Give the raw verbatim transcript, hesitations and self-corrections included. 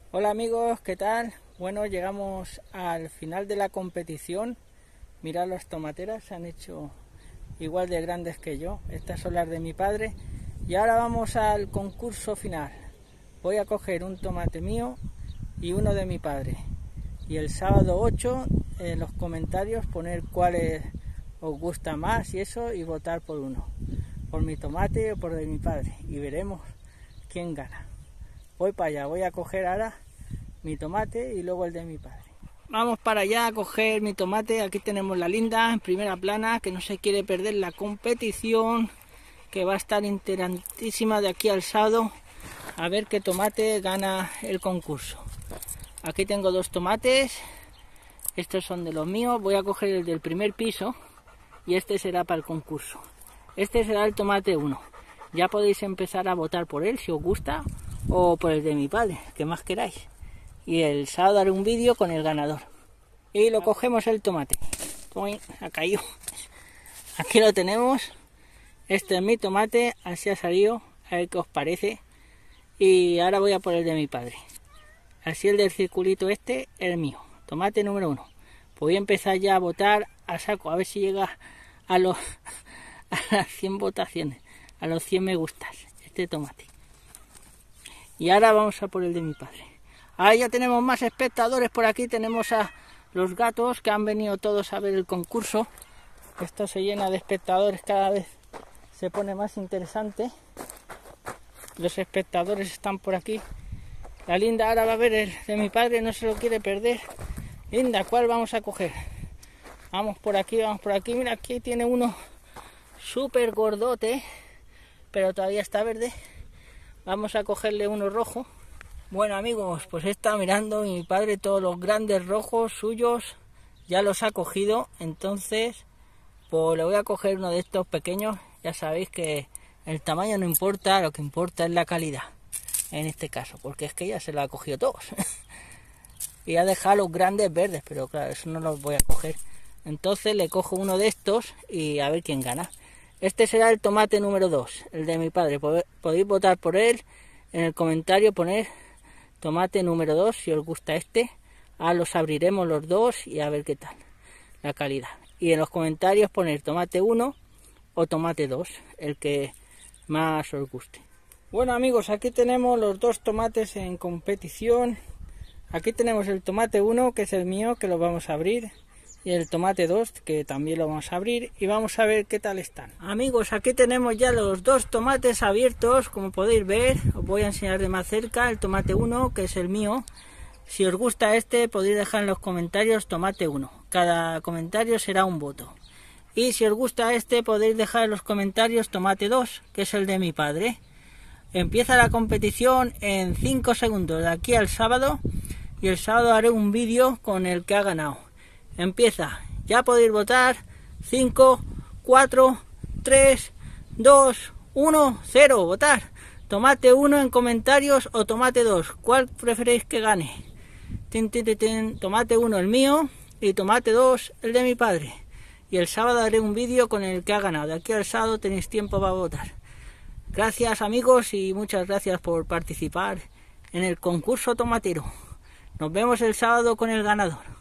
Hola amigos, ¿qué tal? Bueno, llegamos al final de la competición. Mirad, las tomateras se han hecho igual de grandes que yo. Estas son las de mi padre. Y ahora vamos al concurso final. Voy a coger un tomate mío y uno de mi padre. Y el sábado ocho en los comentarios poner cuáles os gusta más y eso, y votar por uno. Por mi tomate o por de mi padre. Y veremos quién gana. Voy para allá, voy a coger ahora mi tomate y luego el de mi padre. Vamos para allá a coger mi tomate. Aquí tenemos la Linda en primera plana, que no se quiere perder la competición, que va a estar interesantísima de aquí al sábado, a ver qué tomate gana el concurso. Aquí tengo dos tomates, estos son de los míos. Voy a coger el del primer piso y este será para el concurso. Este será el tomate uno. Ya podéis empezar a votar por él si os gusta, o por el de mi padre, que más queráis. Y el sábado haré un vídeo con el ganador. Y lo cogemos el tomate. Ha caído. Aquí lo tenemos. Este es mi tomate, así ha salido. A ver qué os parece. Y ahora voy a por el de mi padre. Así el del circulito este es el mío. Tomate número uno. Voy a empezar ya a votar a saco, a ver si llega a los a las cien votaciones, a los cien me gustas este tomate. Y ahora vamos a por el de mi padre. Ahora ya tenemos más espectadores por aquí. Tenemos a los gatos que han venido todos a ver el concurso. Esto se llena de espectadores, cada vez se pone más interesante. Los espectadores están por aquí. La Linda ahora va a ver el de mi padre, no se lo quiere perder. Linda, ¿cuál vamos a coger? Vamos por aquí, vamos por aquí. Mira, aquí tiene uno súper gordote, pero todavía está verde. Vamos a cogerle uno rojo. Bueno amigos, pues he estado mirando y mi padre todos los grandes rojos suyos ya los ha cogido. Entonces pues le voy a coger uno de estos pequeños. Ya sabéis que el tamaño no importa, lo que importa es la calidad en este caso, porque es que ya se lo ha cogido todos. Y ha dejado los grandes verdes, pero claro, eso no los voy a coger. Entonces le cojo uno de estos y a ver quién gana. Este será el tomate número dos, el de mi padre. Podéis votar por él en el comentario, poner tomate número dos si os gusta este. Ah, los abriremos los dos y a ver qué tal la calidad. Y en los comentarios poner tomate uno o tomate dos, el que más os guste. Bueno amigos, aquí tenemos los dos tomates en competición. Aquí tenemos el tomate uno, que es el mío, que lo vamos a abrir. Y el tomate dos, que también lo vamos a abrir, y vamos a ver qué tal están. Amigos, aquí tenemos ya los dos tomates abiertos, como podéis ver. Os voy a enseñar de más cerca el tomate uno, que es el mío. Si os gusta este, podéis dejar en los comentarios tomate uno. Cada comentario será un voto. Y si os gusta este, podéis dejar en los comentarios tomate dos, que es el de mi padre. Empieza la competición en cinco segundos de aquí al sábado, y el sábado haré un vídeo con el que ha ganado. Empieza, ya podéis votar. Cinco, cuatro, tres, dos, uno, cero, votar. Tomate uno en comentarios o tomate dos, ¿cuál preferéis que gane? Tin, tin, tin, tin. Tomate uno el mío y tomate dos el de mi padre. Y el sábado haré un vídeo con el que ha ganado. De aquí al sábado tenéis tiempo para votar. Gracias amigos y muchas gracias por participar en el concurso tomatero. Nos vemos el sábado con el ganador.